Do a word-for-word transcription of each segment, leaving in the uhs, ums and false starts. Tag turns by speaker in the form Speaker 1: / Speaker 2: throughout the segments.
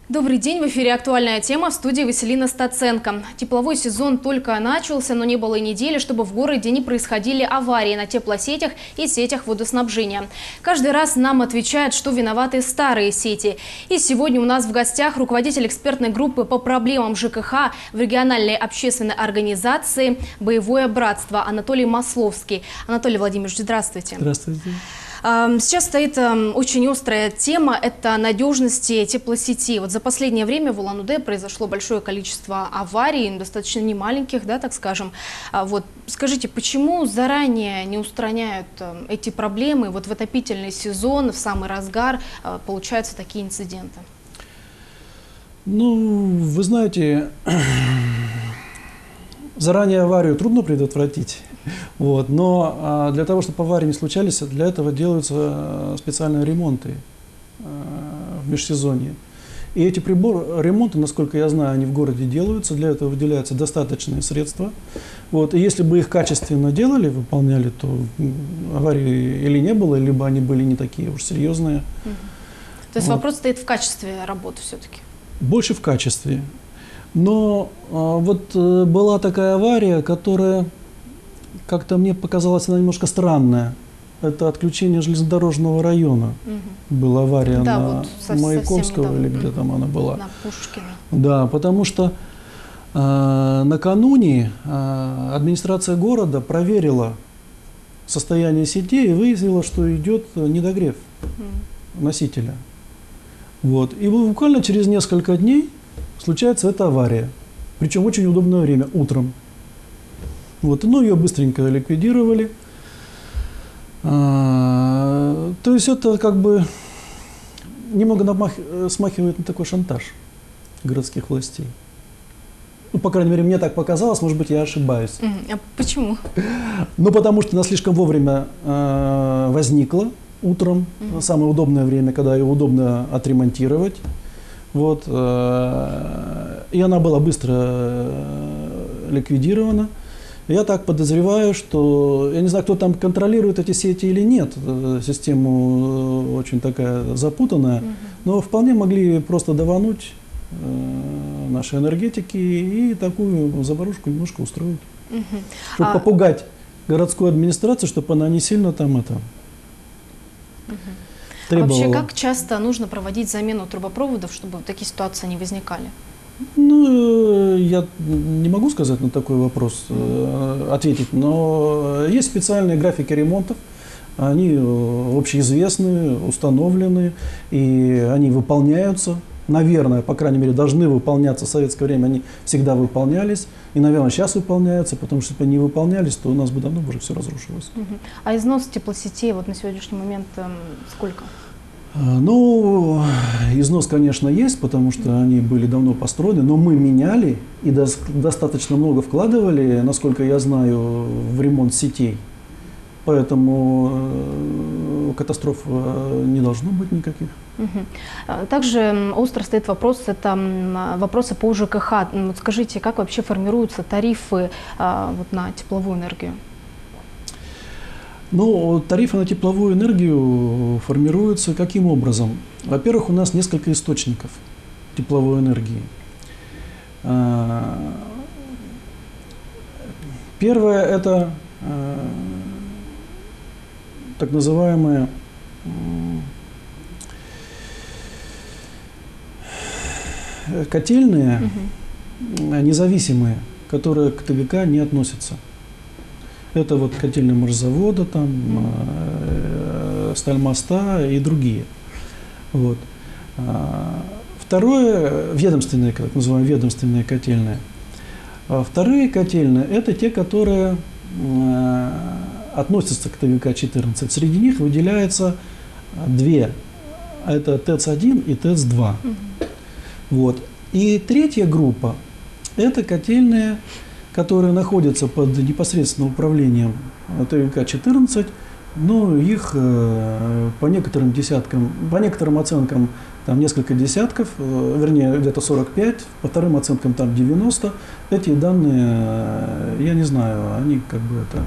Speaker 1: Добрый день, в эфире «Актуальная тема», в студии Василина Стаценко. Тепловой сезон только начался, но не было и недели, чтобы в городе не происходили аварии на теплосетях и сетях водоснабжения. Каждый раз нам отвечают, что виноваты старые сети. И сегодня у нас в гостях руководитель экспертной группы по проблемам ЖКХ в региональной общественной организации «Боевое братство» Анатолий Масловский. Анатолий Владимирович, здравствуйте.
Speaker 2: Здравствуйте.
Speaker 1: Сейчас стоит очень острая тема – это надежности теплосети. Вот за последнее время в Улан-Удэ произошло большое количество аварий, достаточно немаленьких, да, так скажем. Вот скажите, почему заранее не устраняют эти проблемы? Вот в отопительный сезон, в самый разгар получаются такие инциденты?
Speaker 2: Ну, вы знаете, заранее аварию трудно предотвратить. Вот. Но а, для того, чтобы аварии не случались, для этого делаются специальные ремонты а, в межсезонье. И эти прибор, ремонты, насколько я знаю, они в городе делаются, для этого выделяются достаточные средства. Вот. И если бы их качественно делали, выполняли, то аварий или не было, либо они были не такие уж серьезные.
Speaker 1: Угу. То есть вот. Вопрос стоит в качестве работы все-таки?
Speaker 2: Больше в качестве. Но а, вот а, была такая авария, которая... Как-то мне показалось, она немножко странная. Это отключение железнодорожного района. Угу. Была авария
Speaker 1: да,
Speaker 2: на
Speaker 1: вот
Speaker 2: Маяковского, или где там она была.
Speaker 1: На Пушкина.
Speaker 2: Да, потому что э, накануне э, администрация города проверила состояние сетей и выяснила, что идет недогрев угу. носителя. Вот. И буквально через несколько дней случается эта авария. Причем в очень удобное время, утром. Вот, ну, ее быстренько ликвидировали. А, то есть это как бы немного намах... смахивает на такой шантаж городских властей. Ну, по крайней мере, мне так показалось, может быть, я ошибаюсь.
Speaker 1: А почему?
Speaker 2: Ну, потому что она слишком вовремя э, возникла утром, угу. самое удобное время, когда ее удобно отремонтировать. Вот, э, и она была быстро э, ликвидирована. Я так подозреваю, что, я не знаю, кто там контролирует эти сети или нет, система очень такая запутанная, угу. но вполне могли просто давануть э, наши энергетики и такую заварушку немножко устроить. Угу. Чтобы а... попугать городскую администрацию, чтобы она не сильно там это угу. требовала.
Speaker 1: А вообще, как часто нужно проводить замену трубопроводов, чтобы такие ситуации не возникали?
Speaker 2: Ну, я не могу сказать на такой вопрос, э, ответить, но есть специальные графики ремонтов, они общеизвестны, установлены, и они выполняются. Наверное, по крайней мере, должны выполняться. В советское время они всегда выполнялись, и, наверное, сейчас выполняются, потому что если бы не выполнялись, то у нас бы давно уже все разрушилось.
Speaker 1: Угу. А износ теплосетей вот на сегодняшний момент э, сколько?
Speaker 2: Ну, износ, конечно, есть, потому что они были давно построены, но мы меняли и достаточно много вкладывали, насколько я знаю, в ремонт сетей. Поэтому катастроф не должно быть никаких.
Speaker 1: Угу. Также остро стоит вопрос, это вопросы по ЖКХ. Вот скажите, как вообще формируются тарифы вот, на тепловую энергию?
Speaker 2: Ну, тарифы на тепловую энергию формируются каким образом? Во-первых, у нас несколько источников тепловой энергии. Первое – это так называемые котельные, угу. независимые, которые к ТГК не относятся. Это вот котельные морзавода, там, э, Стальмоста и другие. Вот. Второе, ведомственные, так называемые ведомственные котельные. Вторые котельные – это те, которые э, относятся к ТГК четырнадцать. Среди них выделяется две. Это ТЭЦ один и ТЭЦ два. Угу. Вот. И третья группа – это котельные, которые находятся под непосредственным управлением ТГК четырнадцать, но их э, по некоторым десяткам, по некоторым оценкам там несколько десятков, э, вернее где-то сорок пять, по вторым оценкам там девяносто. Эти данные, э, я не знаю, они как бы это...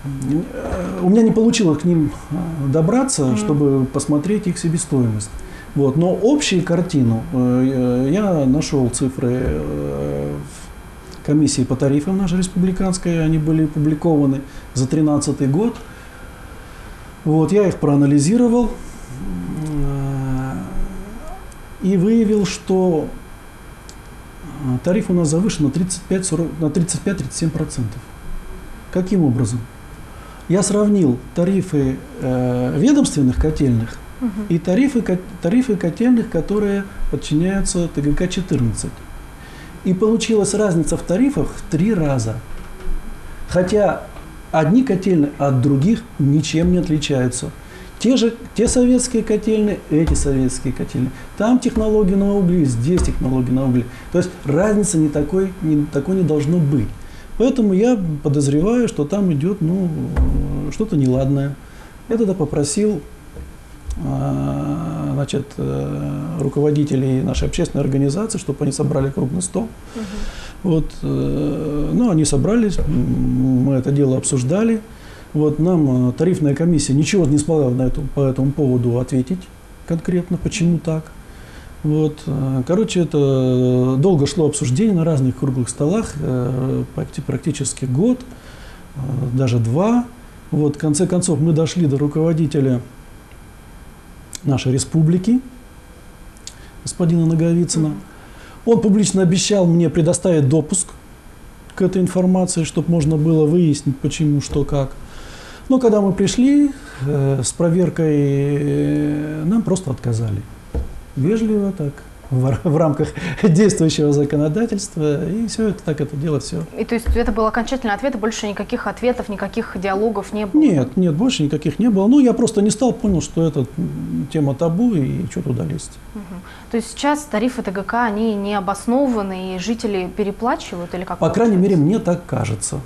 Speaker 2: Э, у меня не получилось к ним добраться, mm-hmm. чтобы посмотреть их себестоимость. Вот. Но общую картину э, я нашел цифры э, в комиссии по тарифам нашей республиканской, они были опубликованы за две тысячи тринадцатый год. Вот, я их проанализировал э, и выявил, что тариф у нас завышен на тридцать пять — тридцать семь процентов. Каким образом? Я сравнил тарифы э, ведомственных котельных угу. и тарифы, тарифы котельных, которые подчиняются Т Г К четырнадцать. И получилась разница в тарифах в три раза. Хотя одни котельные от других ничем не отличаются. Те же, те советские котельные, эти советские котельные. Там технологии на угле, здесь технологии на угле. То есть разницы не такой, не, такой не должно быть. Поэтому я подозреваю, что там идет ну, что-то неладное. Я тогда попросил значит, руководителей нашей общественной организации, чтобы они собрали круглый стол. Угу. Вот, ну, они собрались, мы это дело обсуждали. Вот, нам тарифная комиссия ничего не смогла на эту, по этому поводу ответить конкретно, почему так. Вот. Короче, это долго шло обсуждение на разных круглых столах, практически год, даже два. Вот, в конце концов, мы дошли до руководителя нашей республики, господина Наговицына. Он публично обещал мне предоставить допуск к этой информации, чтобы можно было выяснить, почему, что, как. Но когда мы пришли э, с проверкой, э, нам просто отказали. Вежливо так, в, в рамках действующего законодательства, и все это так, это дело все.
Speaker 1: И то есть это был окончательный ответ, и больше никаких ответов, никаких диалогов не было?
Speaker 2: Нет, нет, больше никаких не было. Ну, я просто не стал, понял, что это тема табу, и что туда лезть.
Speaker 1: Угу. То есть сейчас тарифы Т Г К, они не обоснованы, и жители переплачивают, или как?
Speaker 2: По крайней мере, мне так кажется. Угу.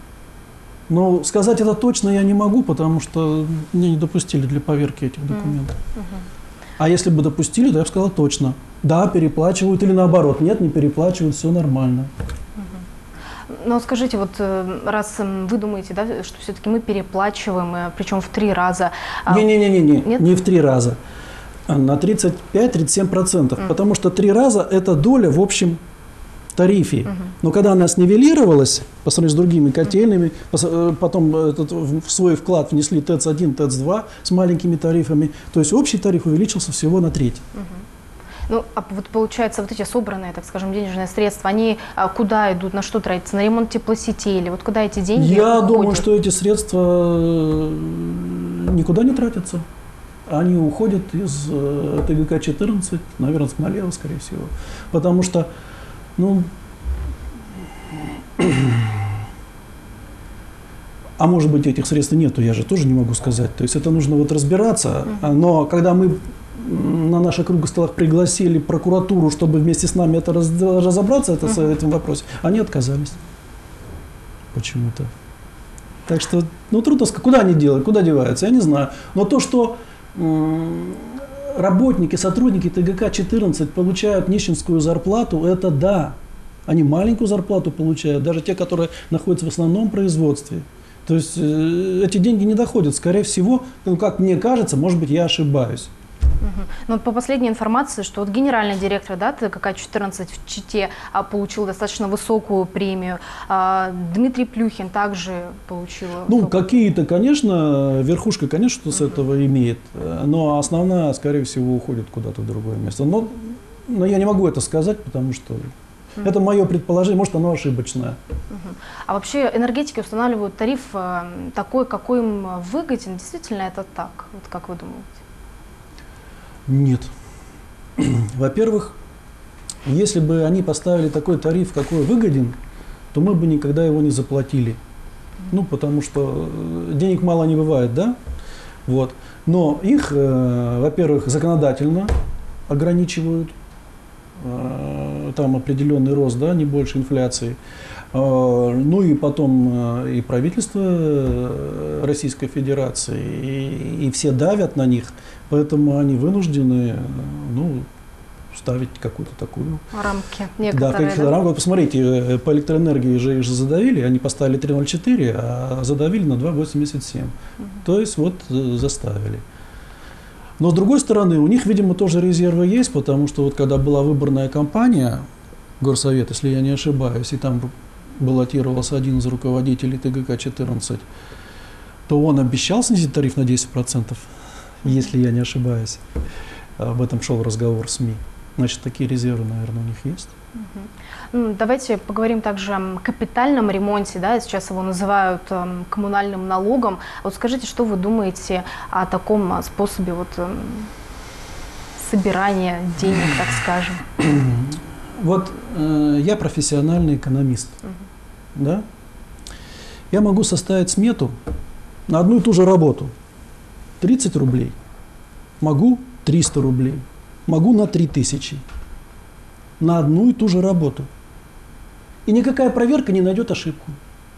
Speaker 2: Но сказать это точно я не могу, потому что меня не допустили для поверки этих документов. Угу. А если бы допустили, то я бы сказал точно. Да, переплачивают, или наоборот, нет, не переплачивают, все нормально.
Speaker 1: Угу. Но скажите, вот раз вы думаете, да, что все-таки мы переплачиваем, причем в три раза.
Speaker 2: Не-не-не, не в три раза, на тридцать пять — тридцать семь процентов, угу. Потому что три раза это доля в общем тарифе. Угу. Но когда она снивелировалась по сравнению с другими котельными, потом этот, в свой вклад внесли Т Э Ц один, Т Э Ц два с маленькими тарифами, то есть общий тариф увеличился всего на треть. Угу.
Speaker 1: Ну, а вот получается, вот эти собранные, так скажем, денежные средства, они а, куда идут, на что тратятся, на ремонт теплосетей или вот куда эти деньги
Speaker 2: Я
Speaker 1: уходят?
Speaker 2: думаю, что эти средства никуда не тратятся. Они уходят из Т Г К четырнадцать, наверное, с Малева, скорее всего. Потому что Ну, а может быть, этих средств нету, я же тоже не могу сказать. То есть это нужно вот разбираться. Но когда мы на наших круглых столах пригласили прокуратуру, чтобы вместе с нами это раз, разобраться это, uh-huh. в этом вопросе, они отказались почему-то. Так что, ну, трудно сказать, куда они делают, куда деваются, я не знаю. Но то, что м- работники, сотрудники Т Г К четырнадцать получают нищенскую зарплату, это да. Они маленькую зарплату получают, даже те, которые находятся в основном производстве. То есть э, эти деньги не доходят. Скорее всего, ну, как мне кажется, может быть, я ошибаюсь.
Speaker 1: Угу. Но по последней информации, что вот генеральный директор, да, Т Г К четырнадцать в Чите а, получил достаточно высокую премию, а, Дмитрий Плюхин также получил.
Speaker 2: Ну, какие-то, конечно, верхушка, конечно, что с угу. этого имеет, но основная, скорее всего, уходит куда-то в другое место. Но, но я не могу это сказать, потому что угу. это мое предположение, может, оно ошибочное.
Speaker 1: Угу. А вообще энергетики устанавливают тариф такой, какой им выгоден. Действительно это так? Вот как вы думаете?
Speaker 2: Нет. Во-первых, если бы они поставили такой тариф, какой выгоден, то мы бы никогда его не заплатили. Ну, потому что денег мало не бывает, да? Вот. Но их, э, во-первых, законодательно ограничивают. Э, там определенный рост, да, не больше инфляции. Э, ну и потом э, и правительство Российской Федерации, и, и все давят на них. Поэтому они вынуждены, ну, ставить какую-то такую...
Speaker 1: Рамки
Speaker 2: некоторые, да? какие-то да? рамки. Посмотрите, по электроэнергии же их же задавили, они поставили три ноль четыре, а задавили на два восемьдесят семь. Угу. То есть вот заставили. Но с другой стороны, у них, видимо, тоже резервы есть, потому что вот когда была выборная кампания, горсовет, если я не ошибаюсь, и там баллотировался один из руководителей Т Г К четырнадцать, то он обещал снизить тариф на десять процентов, если я не ошибаюсь. Об этом шел разговор в СМИ. Значит, такие резервы, наверное, у них есть.
Speaker 1: Угу. Давайте поговорим также о капитальном ремонте, да, сейчас его называют э, коммунальным налогом. Вот скажите, что вы думаете о таком способе вот, э, собирания денег, так скажем?
Speaker 2: Вот э, я профессиональный экономист, угу. да? Я могу составить смету на одну и ту же работу. тридцать рублей. Могу триста рублей. Могу на три тысячи. На одну и ту же работу. И никакая проверка не найдет ошибку.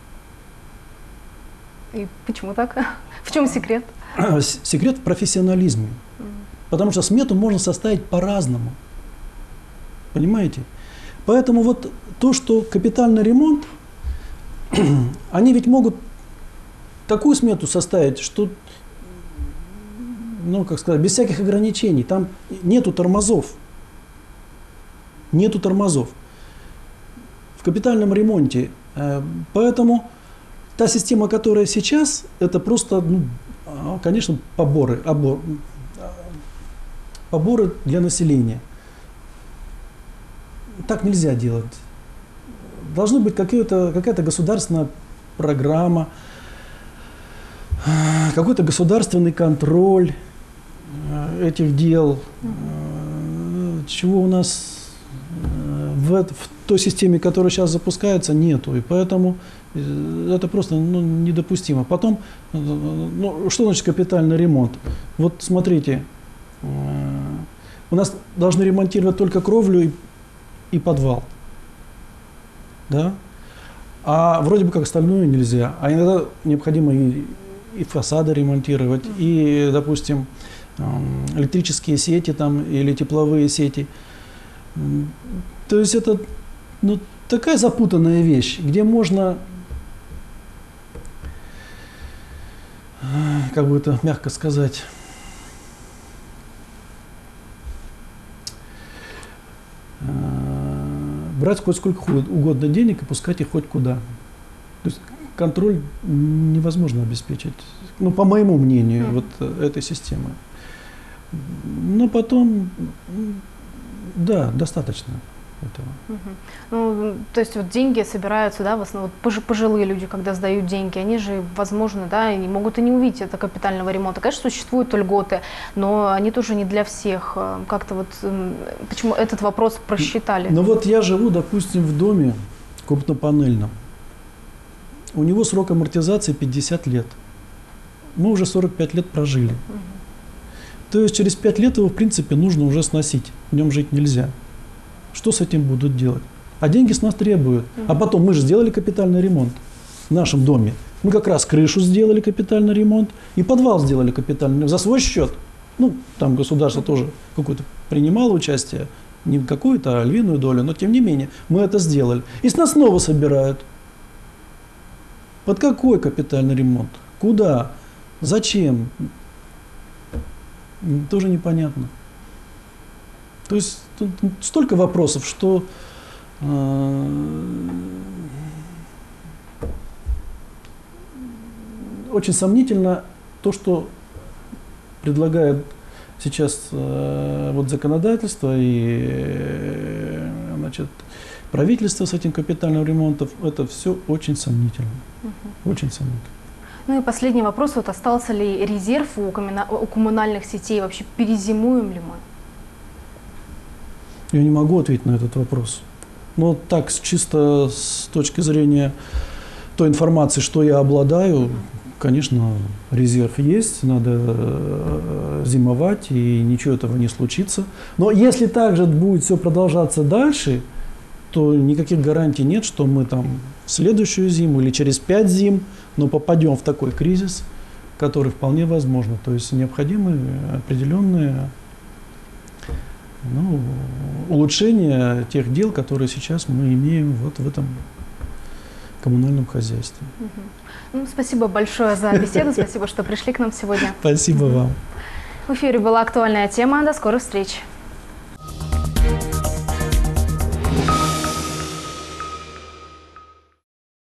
Speaker 1: И почему так? В чем секрет?
Speaker 2: Секрет в профессионализме. Mm. Потому что смету можно составить по-разному. Понимаете? Поэтому вот то, что капитальный ремонт, они ведь могут такую смету составить, что, ну, как сказать, без всяких ограничений. Там нету тормозов. Нету тормозов в капитальном ремонте. Поэтому та система, которая сейчас, это просто, ну, конечно, поборы, обор, поборы для населения. Так нельзя делать. Должна быть какая-то государственная программа, какой-то государственный контроль этих дел, чего у нас в, в той системе, которая сейчас запускается, нету. И поэтому это просто, ну, недопустимо. Потом, ну, что значит капитальный ремонт? Вот смотрите, у нас должны ремонтировать только кровлю и, и подвал. Да? А вроде бы как остальное нельзя. А иногда необходимо и, и фасады ремонтировать, и, допустим, электрические сети там, или тепловые сети. То есть это, ну, такая запутанная вещь, где можно, как бы это мягко сказать, брать хоть сколько угодно денег и пускать их хоть куда. То есть контроль невозможно обеспечить, ну, по моему мнению, mm-hmm. вот этой системы. Но потом, да, достаточно этого.
Speaker 1: Угу. Ну, то есть вот деньги собираются, да, в основном вот пожилые люди, когда сдают деньги, они же, возможно, да, они могут и не увидеть это капитального ремонта. Конечно, существуют льготы, но они тоже не для всех. Как-то вот, почему этот вопрос просчитали?
Speaker 2: Ну вот я живу, допустим, в доме крупнопанельном. У него срок амортизации пятьдесят лет. Мы уже сорок пять лет прожили. Угу. То есть через пять лет его, в принципе, нужно уже сносить. В нем жить нельзя. Что с этим будут делать? А деньги с нас требуют. Mm-hmm. А потом мы же сделали капитальный ремонт в нашем доме. Мы как раз крышу сделали капитальный ремонт и подвал сделали капитальный ремонт за свой счет. Ну, там государство mm-hmm. тоже какое-то принимало участие, не какую-то, а львиную долю, но тем не менее мы это сделали. И с нас снова собирают. Под какой капитальный ремонт? Куда? Зачем? Тоже непонятно. То есть тут столько вопросов, что э, очень сомнительно то, что предлагает сейчас э, вот законодательство и э, значит, правительство с этим капитальным ремонтом. Это все очень сомнительно. Угу. Очень сомнительно.
Speaker 1: Ну и последний вопрос. Вот остался ли резерв у, у коммунальных сетей? Вообще перезимуем ли мы?
Speaker 2: Я не могу ответить на этот вопрос. Но так, чисто с точки зрения той информации, что я обладаю, конечно, резерв есть, надо зимовать, и ничего этого не случится. Но если также будет все продолжаться дальше, то никаких гарантий нет, что мы там в следующую зиму или через пять зим, но попадем в такой кризис, который вполне возможно. То есть необходимы определенные, ну, улучшение тех дел, которые сейчас мы имеем вот в этом коммунальном хозяйстве.
Speaker 1: Угу. Ну, спасибо большое за беседу, спасибо, что пришли к нам сегодня.
Speaker 2: Спасибо вам.
Speaker 1: В эфире была актуальная тема. До скорых встреч.